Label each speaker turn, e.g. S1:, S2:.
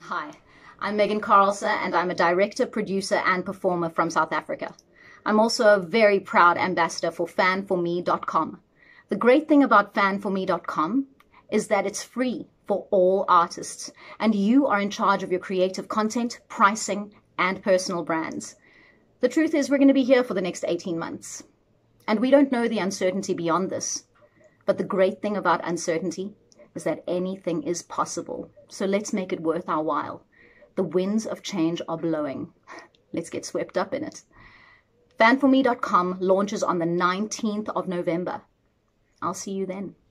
S1: Hi, I'm Megan Carelse and I'm a director, producer and performer from South Africa. I'm also a very proud ambassador for fanforme.com. The great thing about fanforme.com is that it's free for all artists and you are in charge of your creative content, pricing and personal brands. The truth is we're going to be here for the next 18 months and we don't know the uncertainty beyond this. But the great thing about uncertainty is that anything is possible. So let's make it worth our while. The winds of change are blowing. Let's get swept up in it. Fanforme.com launches on the 19th of November. I'll see you then.